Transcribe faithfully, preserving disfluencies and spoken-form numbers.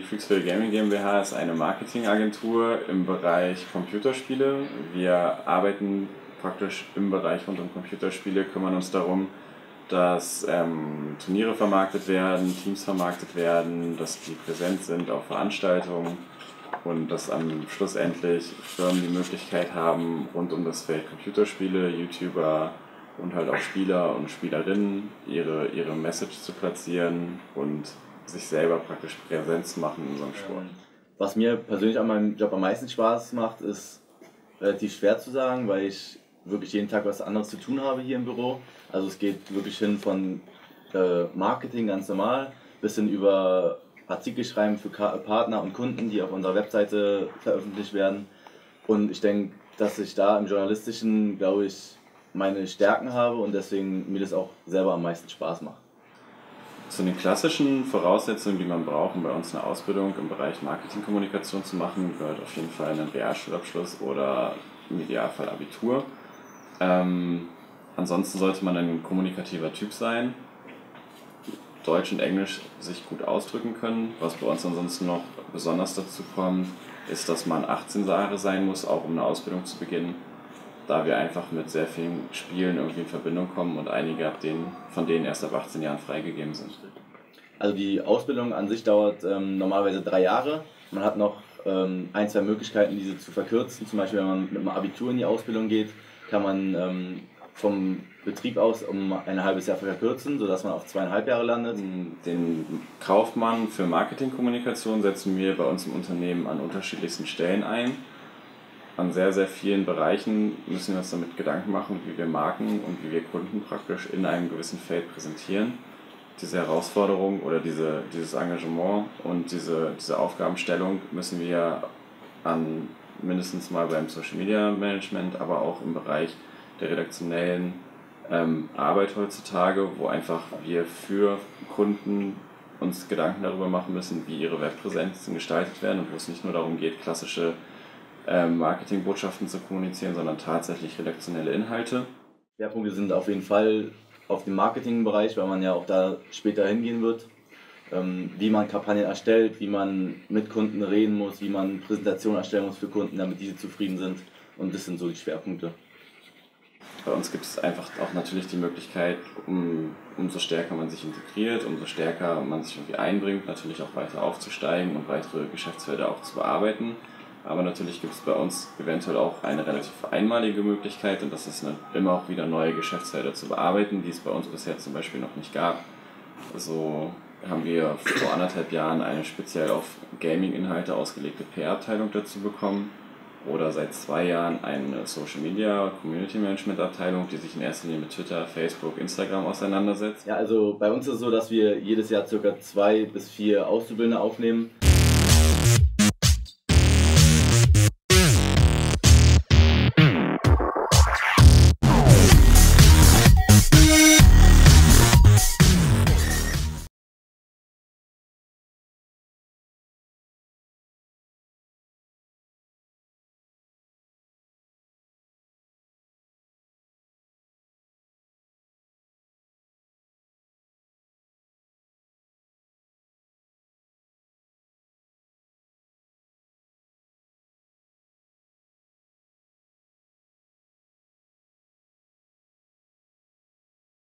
Freaksville Gaming GmbH ist eine Marketingagentur im Bereich Computerspiele. Wir arbeiten praktisch im Bereich rund um Computerspiele, kümmern uns darum, dass ähm, Turniere vermarktet werden, Teams vermarktet werden, dass die präsent sind auf Veranstaltungen und dass am Schluss endlich Firmen die Möglichkeit haben, rund um das Feld Computerspiele, YouTuber und halt auch Spieler und Spielerinnen ihre, ihre Message zu platzieren und sich selber praktisch präsent zu machen in unserem Sport. Was mir persönlich an meinem Job am meisten Spaß macht, ist relativ schwer zu sagen, weil ich wirklich jeden Tag was anderes zu tun habe hier im Büro. Also es geht wirklich hin von äh, Marketing ganz normal bis hin über Artikel schreiben für Ka- Partner und Kunden, die auf unserer Webseite veröffentlicht werden. Und ich denke, dass ich da im Journalistischen, glaube ich, meine Stärken habe und deswegen mir das auch selber am meisten Spaß macht. Zu den klassischen Voraussetzungen, die man braucht, um bei uns eine Ausbildung im Bereich Marketingkommunikation zu machen, gehört auf jeden Fall ein Realschulabschluss oder im Idealfall Abitur. Ähm, ansonsten sollte man ein kommunikativer Typ sein, Deutsch und Englisch sich gut ausdrücken können. Was bei uns ansonsten noch besonders dazu kommt, ist, dass man achtzehn Jahre sein muss, auch um eine Ausbildung zu beginnen, da wir einfach mit sehr vielen Spielen irgendwie in Verbindung kommen und einige ab denen, von denen erst ab achtzehn Jahren freigegeben sind. Also die Ausbildung an sich dauert ähm, normalerweise drei Jahre. Man hat noch ähm, ein, zwei Möglichkeiten, diese zu verkürzen. Zum Beispiel, wenn man mit einem Abitur in die Ausbildung geht, kann man ähm, vom Betrieb aus um ein halbes Jahr verkürzen, sodass man auf zweieinhalb Jahre landet. Den Kaufmann für Marketingkommunikation setzen wir bei uns im Unternehmen an unterschiedlichsten Stellen ein. An sehr, sehr vielen Bereichen müssen wir uns damit Gedanken machen, wie wir Marken und wie wir Kunden praktisch in einem gewissen Feld präsentieren. Diese Herausforderung oder diese, dieses Engagement und diese, diese Aufgabenstellung müssen wir an mindestens mal beim Social Media Management, aber auch im Bereich der redaktionellen ähm, Arbeit heutzutage, wo einfach wir für Kunden uns Gedanken darüber machen müssen, wie ihre Webpräsenzen gestaltet werden und wo es nicht nur darum geht, klassische ähm, Marketingbotschaften zu kommunizieren, sondern tatsächlich redaktionelle Inhalte. Schwerpunkte sind auf jeden Fall auf dem Marketingbereich, weil man ja auch da später hingehen wird. Ähm, wie man Kampagnen erstellt, wie man mit Kunden reden muss, wie man Präsentationen erstellen muss für Kunden, damit diese zufrieden sind. Und das sind so die Schwerpunkte. Bei uns gibt es einfach auch natürlich die Möglichkeit, um, umso stärker man sich integriert, umso stärker man sich irgendwie einbringt, natürlich auch weiter aufzusteigen und weitere Geschäftsfelder auch zu bearbeiten. Aber natürlich gibt es bei uns eventuell auch eine relativ einmalige Möglichkeit und das ist eine, immer auch wieder neue Geschäftsfelder zu bearbeiten, die es bei uns bisher zum Beispiel noch nicht gab. So haben wir vor anderthalb Jahren eine speziell auf Gaming-Inhalte ausgelegte P R-Abteilung dazu bekommen. Oder seit zwei Jahren eine Social Media Community Management Abteilung, die sich in erster Linie mit Twitter, Facebook, Instagram auseinandersetzt. Ja, also bei uns ist es so, dass wir jedes Jahr ca. zwei bis vier Auszubildende aufnehmen.